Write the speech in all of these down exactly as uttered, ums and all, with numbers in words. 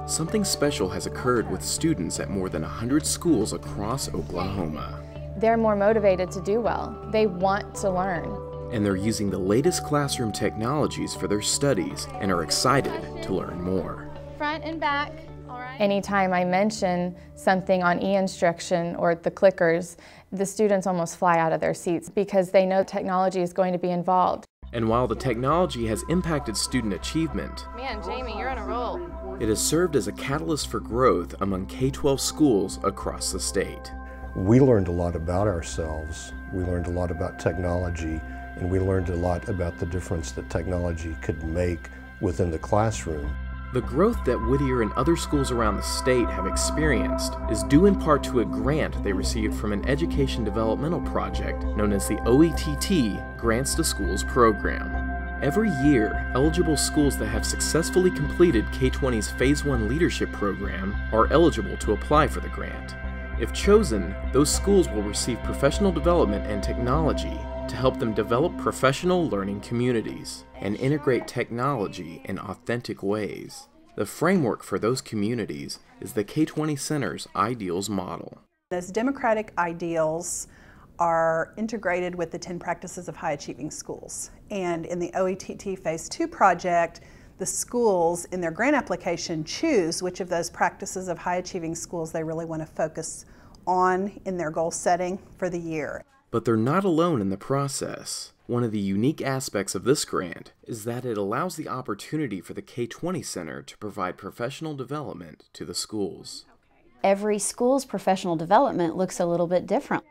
Something special has occurred with students at more than one hundred schools across Oklahoma. They're more motivated to do well. They want to learn. And they're using the latest classroom technologies for their studies and are excited to learn more. Front and back. All right. Anytime I mention something on e-instruction or the clickers, the students almost fly out of their seats because they know technology is going to be involved. And while the technology has impacted student achievement, man, Jamie, you're on a roll. It has served as a catalyst for growth among K twelve schools across the state. We learned a lot about ourselves, we learned a lot about technology, and we learned a lot about the difference that technology could make within the classroom. The growth that Whittier and other schools around the state have experienced is due in part to a grant they received from an education developmental project known as the O E T T Grants to Schools program. Every year, eligible schools that have successfully completed K twenty's Phase one Leadership Program are eligible to apply for the grant. If chosen, those schools will receive professional development and technology to help them develop professional learning communities and integrate technology in authentic ways. The framework for those communities is the K twenty Center's Ideals Model. Those democratic ideals are integrated with the ten practices of high achieving schools. And in the O E T T Phase two project, the schools in their grant application choose which of those practices of high achieving schools they really want to focus on in their goal setting for the year. But they're not alone in the process. One of the unique aspects of this grant is that it allows the opportunity for the K twenty Center to provide professional development to the schools. Every school's professional development looks a little bit different.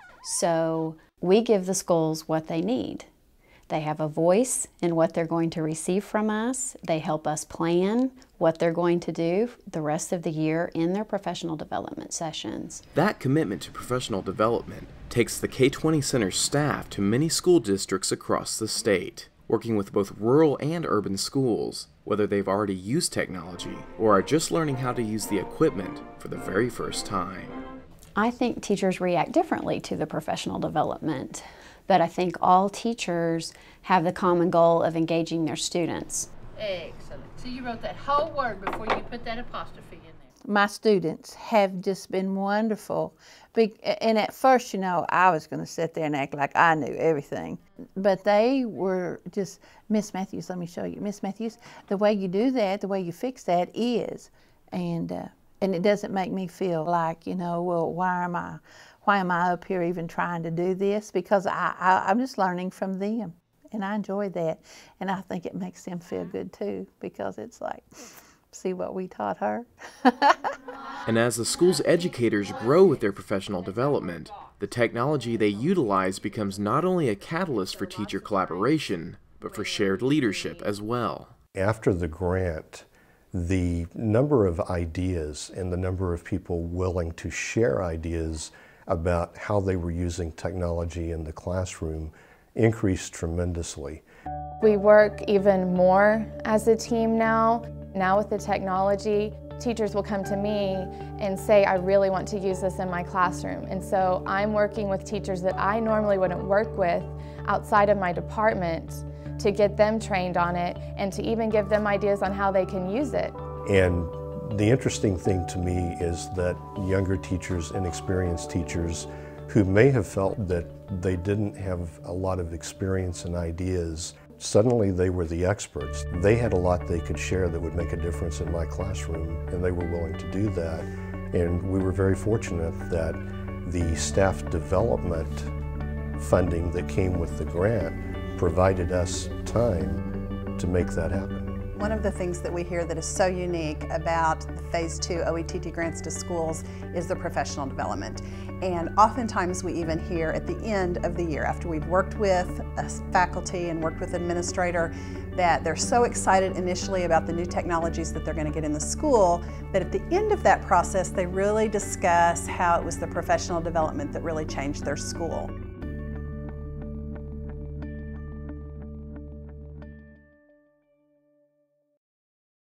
So we give the schools what they need. They have a voice in what they're going to receive from us. They help us plan what they're going to do the rest of the year in their professional development sessions. That commitment to professional development takes the K twenty Center staff to many school districts across the state, working with both rural and urban schools, whether they've already used technology or are just learning how to use the equipment for the very first time. I think teachers react differently to the professional development, but I think all teachers have the common goal of engaging their students. Excellent. So you wrote that whole word before you put that apostrophe in there. My students have just been wonderful. And at first, you know, I was going to sit there and act like I knew everything. But they were just, Miss Matthews, let me show you. Miss Matthews, the way you do that, the way you fix that is. And, uh, and it doesn't make me feel like, you know, well, why am I, why am I up here even trying to do this? Because I, I, I'm just learning from them. And I enjoy that. And I think it makes them feel good too, because it's like, see what we taught her. And as the school's educators grow with their professional development, the technology they utilize becomes not only a catalyst for teacher collaboration, but for shared leadership as well. After the grant, the number of ideas and the number of people willing to share ideas about how they were using technology in the classroom increased tremendously. We work even more as a team now. Now with the technology, teachers will come to me and say, I really want to use this in my classroom. And so I'm working with teachers that I normally wouldn't work with outside of my department to get them trained on it and to even give them ideas on how they can use it. And the interesting thing to me is that younger teachers, inexperienced teachers, who may have felt that they didn't have a lot of experience and ideas, suddenly they were the experts. They had a lot they could share that would make a difference in my classroom, and they were willing to do that. And we were very fortunate that the staff development funding that came with the grant provided us time to make that happen. One of the things that we hear that is so unique about the Phase two O E T T Grants to Schools is the professional development. And oftentimes we even hear at the end of the year, after we've worked with a faculty and worked with an administrator, that they're so excited initially about the new technologies that they're going to get in the school, but at the end of that process they really discuss how it was the professional development that really changed their school.